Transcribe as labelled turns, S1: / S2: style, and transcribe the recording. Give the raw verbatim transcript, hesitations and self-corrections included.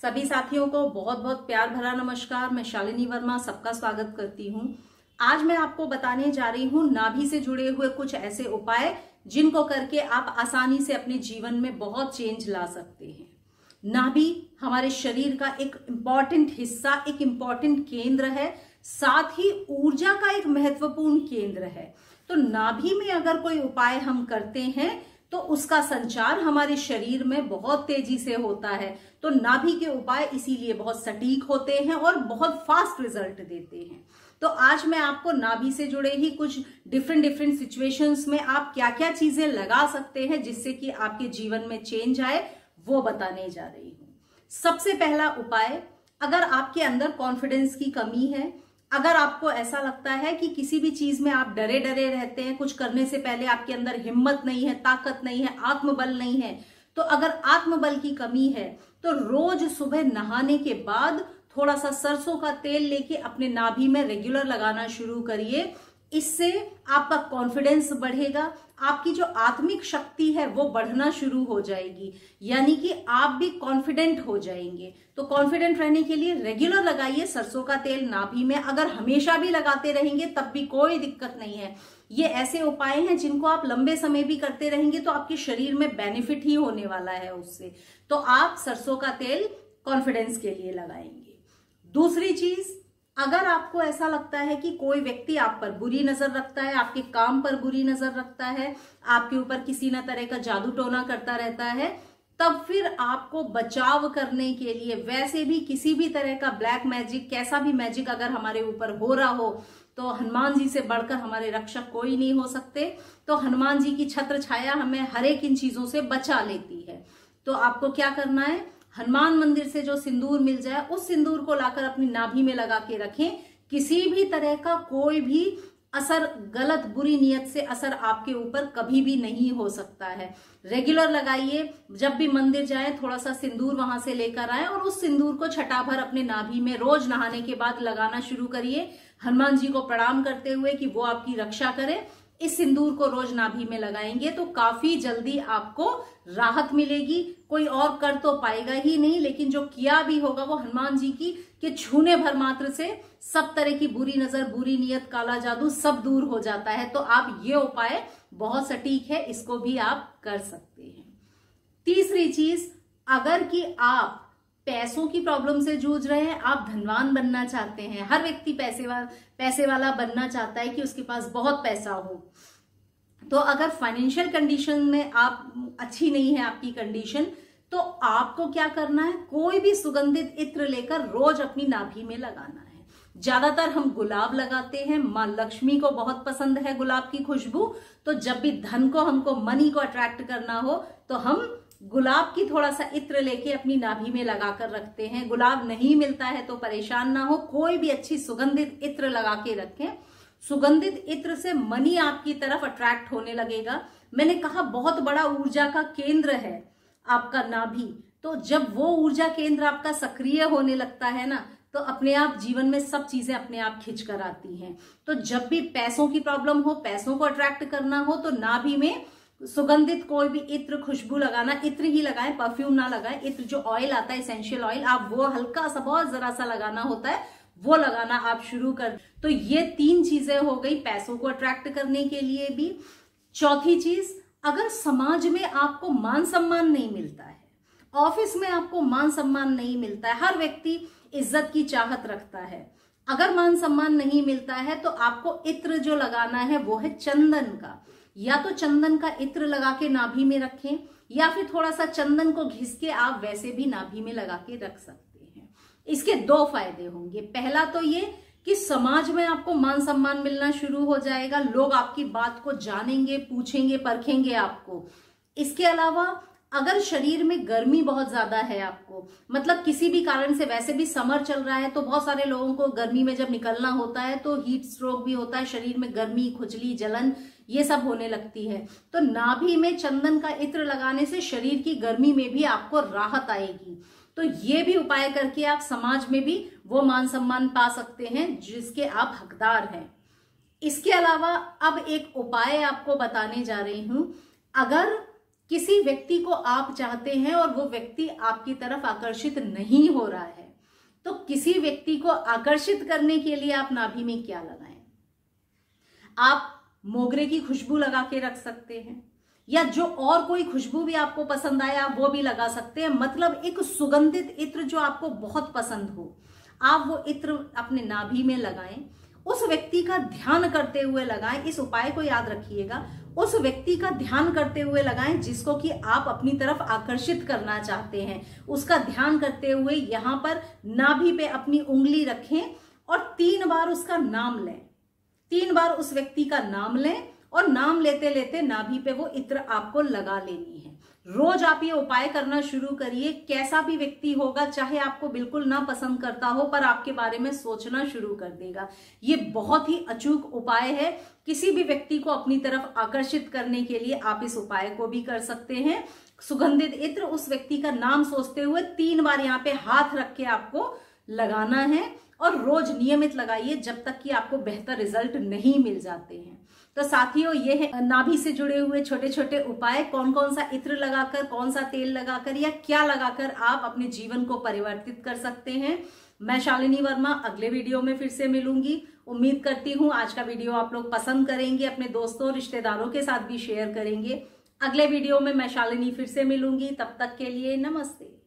S1: सभी साथियों को बहुत बहुत प्यार भरा नमस्कार। मैं शालिनी वर्मा सबका स्वागत करती हूँ। आज मैं आपको बताने जा रही हूँ नाभि से जुड़े हुए कुछ ऐसे उपाय जिनको करके आप आसानी से अपने जीवन में बहुत चेंज ला सकते हैं। नाभि हमारे शरीर का एक इम्पॉर्टेंट हिस्सा, एक इम्पॉर्टेंट केंद्र है, साथ ही ऊर्जा का एक महत्वपूर्ण केंद्र है। तो नाभि में अगर कोई उपाय हम करते हैं तो उसका संचार हमारे शरीर में बहुत तेजी से होता है। तो नाभि के उपाय इसीलिए बहुत सटीक होते हैं और बहुत फास्ट रिजल्ट देते हैं। तो आज मैं आपको नाभि से जुड़े ही कुछ डिफरेंट डिफरेंट सिचुएशंस में आप क्या क्या चीजें लगा सकते हैं जिससे कि आपके जीवन में चेंज आए, वो बताने जा रही हूं। सबसे पहला उपाय, अगर आपके अंदर कॉन्फिडेंस की कमी है, अगर आपको ऐसा लगता है कि किसी भी चीज में आप डरे डरे रहते हैं, कुछ करने से पहले आपके अंदर हिम्मत नहीं है, ताकत नहीं है, आत्मबल नहीं है, तो अगर आत्मबल की कमी है तो रोज सुबह नहाने के बाद थोड़ा सा सरसों का तेल लेके अपने नाभि में रेगुलर लगाना शुरू करिए। इससे आपका कॉन्फिडेंस बढ़ेगा, आपकी जो आत्मिक शक्ति है वो बढ़ना शुरू हो जाएगी, यानी कि आप भी कॉन्फिडेंट हो जाएंगे। तो कॉन्फिडेंट रहने के लिए रेगुलर लगाइए सरसों का तेल नाभि में। अगर हमेशा भी लगाते रहेंगे तब भी कोई दिक्कत नहीं है। ये ऐसे उपाय हैं जिनको आप लंबे समय भी करते रहेंगे तो आपके शरीर में बेनिफिट ही होने वाला है उससे। तो आप सरसों का तेल कॉन्फिडेंस के लिए लगाएंगे। दूसरी चीज, अगर आपको ऐसा लगता है कि कोई व्यक्ति आप पर बुरी नजर रखता है, आपके काम पर बुरी नजर रखता है, आपके ऊपर किसी न तरह का जादू टोना करता रहता है, तब फिर आपको बचाव करने के लिए, वैसे भी किसी भी तरह का ब्लैक मैजिक, कैसा भी मैजिक अगर हमारे ऊपर हो रहा हो तो हनुमान जी से बढ़कर हमारे रक्षक कोई नहीं हो सकते। तो हनुमान जी की छत्र छाया हमें हर एक इन चीजों से बचा लेती है। तो आपको क्या करना है, हनुमान मंदिर से जो सिंदूर मिल जाए उस सिंदूर को लाकर अपनी नाभि में लगा के रखें। किसी भी तरह का कोई भी असर, गलत बुरी नियत से असर आपके ऊपर कभी भी नहीं हो सकता है। रेगुलर लगाइए, जब भी मंदिर जाए थोड़ा सा सिंदूर वहां से लेकर आए और उस सिंदूर को छटा भर अपने नाभि में रोज नहाने के बाद लगाना शुरू करिए, हनुमान जी को प्रणाम करते हुए कि वो आपकी रक्षा करे। इस सिंदूर को रोज नाभि में लगाएंगे तो काफी जल्दी आपको राहत मिलेगी। कोई और कर तो पाएगा ही नहीं, लेकिन जो किया भी होगा वो हनुमान जी की के छूने भर मात्र से सब तरह की बुरी नजर, बुरी नियत, काला जादू सब दूर हो जाता है। तो आप ये उपाय बहुत सटीक है, इसको भी आप कर सकते हैं। तीसरी चीज, अगर कि आप पैसों की प्रॉब्लम से जूझ रहे हैं, आप धनवान बनना चाहते हैं, हर व्यक्ति पैसे वाला पैसे वाला बनना चाहता है कि उसके पास बहुत पैसा हो। तो अगर फाइनेंशियल कंडीशन में आप अच्छी नहीं है आपकी कंडीशन, तो आपको क्या करना है, कोई भी सुगंधित इत्र लेकर रोज अपनी नाभि में लगाना है। ज्यादातर हम गुलाब लगाते हैं, माँ लक्ष्मी को बहुत पसंद है गुलाब की खुशबू। तो जब भी धन को, हमको मनी को अट्रैक्ट करना हो तो हम गुलाब की थोड़ा सा इत्र लेके अपनी नाभि में लगाकर रखते हैं। गुलाब नहीं मिलता है तो परेशान ना हो, कोई भी अच्छी सुगंधित इत्र लगा के रखें। सुगंधित इत्र से मनी आपकी तरफ अट्रैक्ट होने लगेगा। मैंने कहा बहुत बड़ा ऊर्जा का केंद्र है आपका नाभि, तो जब वो ऊर्जा केंद्र आपका सक्रिय होने लगता है ना, तो अपने आप जीवन में सब चीजें अपने आप खिंच कर आती हैं। तो जब भी पैसों की प्रॉब्लम हो, पैसों को अट्रैक्ट करना हो, तो नाभि में सुगंधित कोई भी इत्र, खुशबू लगाना, इत्र ही लगाएं, परफ्यूम ना लगाएं। इत्र जो ऑयल आता है, एसेंशियल ऑयल, आप वो हल्का सा, बहुत जरा सा लगाना होता है, वो लगाना आप शुरू कर। तो ये तीन चीजें हो गई पैसों को अट्रैक्ट करने के लिए भी। चौथी चीज, अगर समाज में आपको मान सम्मान नहीं मिलता है, ऑफिस में आपको मान सम्मान नहीं मिलता है, हर व्यक्ति इज्जत की चाहत रखता है, अगर मान सम्मान नहीं मिलता है तो आपको इत्र जो लगाना है वो है चंदन का। या तो चंदन का इत्र लगा के नाभि में रखें, या फिर थोड़ा सा चंदन को घिस के आप वैसे भी नाभि में लगा के रख सकते हैं। इसके दो फायदे होंगे। पहला तो ये कि समाज में आपको मान सम्मान मिलना शुरू हो जाएगा, लोग आपकी बात को जानेंगे, पूछेंगे, परखेंगे आपको। इसके अलावा अगर शरीर में गर्मी बहुत ज्यादा है आपको, मतलब किसी भी कारण से, वैसे भी समर चल रहा है तो बहुत सारे लोगों को गर्मी में जब निकलना होता है तो हीट स्ट्रोक भी होता है, शरीर में गर्मी, खुजली, जलन ये सब होने लगती है। तो नाभि में चंदन का इत्र लगाने से शरीर की गर्मी में भी आपको राहत आएगी। तो ये भी उपाय करके आप समाज में भी वो मान सम्मान पा सकते हैं जिसके आप हकदार हैं। इसके अलावा अब एक उपाय आपको बताने जा रही हूं। अगर किसी व्यक्ति को आप चाहते हैं और वो व्यक्ति आपकी तरफ आकर्षित नहीं हो रहा है, तो किसी व्यक्ति को आकर्षित करने के लिए आप नाभि में क्या लगाएं? आप मोगरे की खुशबू लगा के रख सकते हैं, या जो और कोई खुशबू भी आपको पसंद आया वो भी लगा सकते हैं। मतलब एक सुगंधित इत्र जो आपको बहुत पसंद हो, आप वो इत्र अपने नाभि में लगाएं, उस व्यक्ति का ध्यान करते हुए लगाएं। इस उपाय को याद रखिएगा, उस व्यक्ति का ध्यान करते हुए लगाएं जिसको कि आप अपनी तरफ आकर्षित करना चाहते हैं। उसका ध्यान करते हुए यहाँ पर नाभि पे अपनी उंगली रखें और तीन बार उसका नाम लें। तीन बार उस व्यक्ति का नाम लें और नाम लेते लेते नाभि पे वो इत्र आपको लगा लेनी है। रोज आप ये उपाय करना शुरू करिए। कैसा भी व्यक्ति होगा, चाहे आपको बिल्कुल ना पसंद करता हो, पर आपके बारे में सोचना शुरू कर देगा। ये बहुत ही अचूक उपाय है। किसी भी व्यक्ति को अपनी तरफ आकर्षित करने के लिए आप इस उपाय को भी कर सकते हैं। सुगंधित इत्र उस व्यक्ति का नाम सोचते हुए तीन बार यहाँ पे हाथ रख के आपको लगाना है और रोज नियमित लगाइए जब तक कि आपको बेहतर रिजल्ट नहीं मिल जाते हैं। तो साथियों, ये है नाभि से जुड़े हुए छोटे छोटे उपाय। कौन कौन सा इत्र लगाकर, कौन सा तेल लगाकर या क्या लगाकर आप अपने जीवन को परिवर्तित कर सकते हैं। मैं शालिनी वर्मा अगले वीडियो में फिर से मिलूंगी। उम्मीद करती हूँ आज का वीडियो आप लोग पसंद करेंगे, अपने दोस्तों रिश्तेदारों के साथ भी शेयर करेंगे। अगले वीडियो में मैं शालिनी फिर से मिलूंगी। तब तक के लिए नमस्ते।